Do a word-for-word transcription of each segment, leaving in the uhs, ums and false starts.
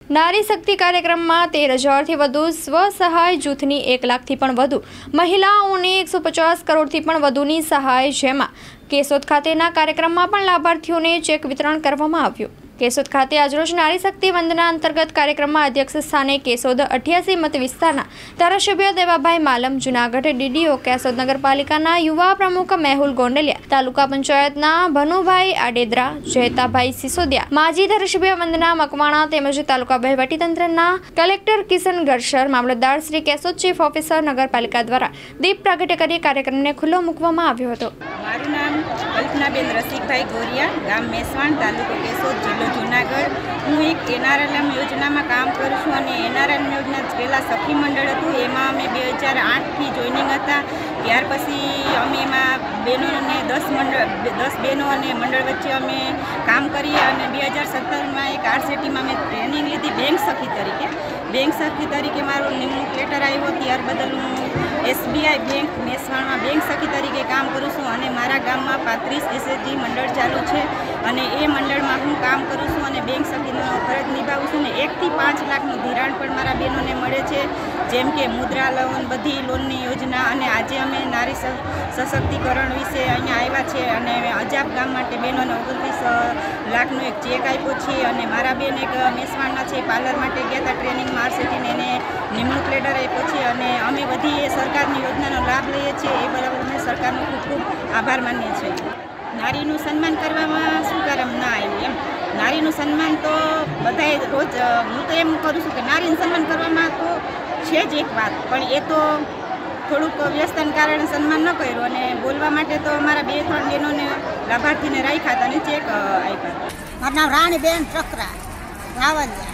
નારી શક્તિ કાર્યક્રમમાં તેર હજારથી વધુ સ્વસહાય જૂથની એક લાખથી પણ વધુ મહિલાઓને એકસો પચાસ કરોડથી પણ વધુની સહાય, જેમાં કેશોદ ખાતેના કાર્યક્રમમાં પણ લાભાર્થીઓને ચેક વિતરણ કરવામાં આવ્યું। કેશોદ ખાતે આજરોજ નારી શક્તિ વંદના અંતર્ગત કાર્યક્રમમાં અધ્યક્ષ સ્થાને કેશોદ અઠ્યાસી મત વિસ્તારના ધારાસભ્ય દેવાભાઈ માલમ, જૂનાગઢ ડીડીઓ કેશોદ નગરપાલિકાના યુવા પ્રમુખ મેહુલ ગોંડલિયા, તાલુકા પંચાયતના ભનુભાઈ આડેદરા, જયતાભાઈ સિસોદિયા, માજી ધારાસભ્ય વંદના મકવાણા તેમજ તાલુકા વહીવટીતંત્રના કલેક્ટર કિશન ગરશર, મામલતદાર શ્રી કેશોદ ચીફ ઓફિસર નગરપાલિકા દ્વારા દીપ પ્રાગટ્ય કરી કાર્યક્રમને ખુલ્લો મૂકવામાં આવ્યો હતો। મારું નામ કલ્પનાબેન રસિકભાઈ ગોરિયા, ગામ મેસવાણ, તાલુકો કેશોદ, જિલ્લો જૂનાગઢ। હું એક એનઆરએલએમ યોજનામાં કામ કરું છું અને એનઆરએલએમ યોજના પહેલાં સખી મંડળ હતું, એમાં અમે બે હજાર આઠથી જોઈનિંગ હતા। ત્યાર પછી અમે એમાં બહેનોને દસ મંડળ દસ બહેનો અને મંડળ વચ્ચે અમે કામ કરીએ અને બે હજાર સત્તરમાં એક આરસીટીમાં મેં ટ્રેનિંગ લીધી બેંક સખી તરીકે। બેંક સખી તરીકે મારો નિમણૂક લેટર આવ્યો, ત્યાર બદલ હું એસબીઆઈ બેંક મેસવાણમાં બેંક સખી તરીકે કામ કરું છું અને મારા ગામમાં પાંત્રીસ એસએચજી મંડળ ચાલુ છે અને એ મંડળમાં હું કામ કરું છું અને બેંક સખીનો ફરજ નિભાવું છું ને એકથી પાંચ લાખનું ધિરાણ પણ મારા બહેનોને મળે છે, જેમ કે મુદ્રા લોન, બધી લોનની યોજના। અને આજે અમે નારી સશક્તિકરણ વિશે અહીંયા આવ્યા છે અને અજાબ ગામ માટે બહેનોને ઓગણત્રીસ લાખનો એક ચેક આપ્યો છે અને મારા બેન એક મેસવાણના છે, પાર્લર માટે ગયા હતા ટ્રેનિંગમાં, આરસીટીને એને નિમણૂક લેટર આપ્યો છે અને અમે બધી એ સરકારની યોજનાનો લાભ લઈએ છીએ। એ બરાબર અમે સરકારનો ખૂબ ખૂબ આભાર માનીએ છીએ। નારીનું સન્માન કરવામાં શું કારમ ના આવ્યું એમ, નારીનું સન્માન તો બધાએ રોજ, હું તો એમ કરું છું કે નારીનું સન્માન કરવામાં તો છે જ એક વાત, પણ એ તો થોડુંક વ્યસ્તને કારણે સન્માન ન કર્યું અને બોલવા માટે તો અમારા બે ત્રણ બહેનોને લાભાર્થીને રાખ્યા હતા અને ચેક આપ્યા। મારું નામ રાણીબેન ચક્રા, રાવલિયા,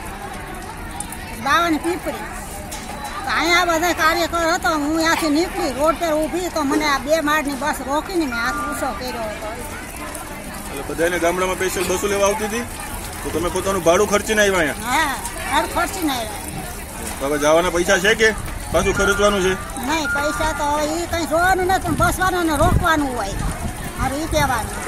બાવન પીપળી। અહીંયા બધા કાર્યકર હતો, હું ત્યાંથી નીકળી રોડ પર ઊભી તો મને આ બે માળની બસ રોકીને મેં હાથ ઊંચો કર્યો હતો। એટલે બધાને ગામડામાં સ્પેશિયલ બસો લેવા આવતી હતી તો તમે પોતાનું ભાડું ખર્ચીને આવ્યા અહીંયા? હા, ભાડું ખર્ચીને આવ્યા। હવે જવાના પૈસા છે કે પાછું ખર્ચવાનું છે? નહીં, પૈસા તો હવે એ કંઈ જોવાનું નથી, બસવાનું ને રોકવાનું હોય, મારું એ કહેવાનું।